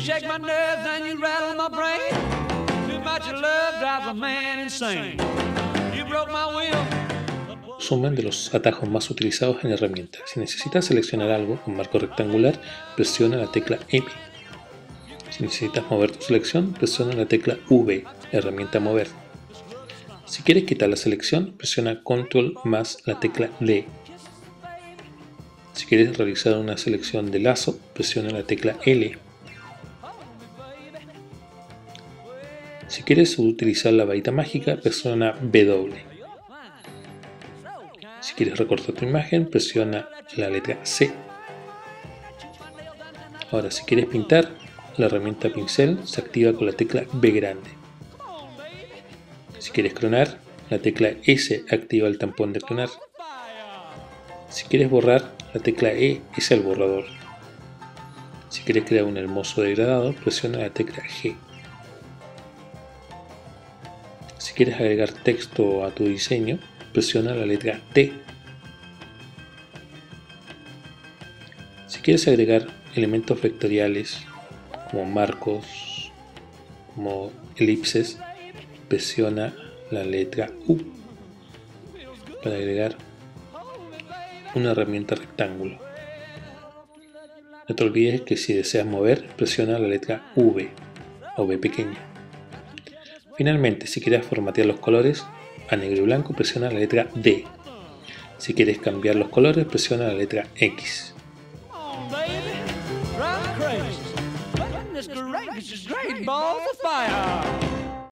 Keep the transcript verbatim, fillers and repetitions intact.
shake my nerves and you rattle my brain. Too much love drives a man insane. You broke my will. Resumen de los atajos más utilizados en la herramienta. Si necesitas seleccionar algo con marco rectangular, presiona la tecla M. Si necesitas mover tu selección, presiona la tecla V, herramienta mover. Si quieres quitar la selección, presiona control más la tecla D. Si quieres realizar una selección de lazo, presiona la tecla L. Si quieres utilizar la varita mágica, presiona W. Si quieres recortar tu imagen, presiona la letra C. Ahora, si quieres pintar, la herramienta pincel se activa con la tecla B grande. Si quieres clonar, la tecla S activa el tampón de clonar. Si quieres borrar, la tecla E es el borrador. Si quieres crear un hermoso degradado, presiona la tecla G. Si quieres agregar texto a tu diseño, presiona la letra T. Si quieres agregar elementos vectoriales como marcos, como elipses, presiona la letra U para agregar una herramienta rectángulo. No te olvides que si deseas mover, presiona la letra V o V pequeña. Finalmente, si quieres formatear los colores a negro y blanco, presiona la letra D. Si quieres cambiar los colores, presiona la letra X. Goodness gracious, great balls of fire.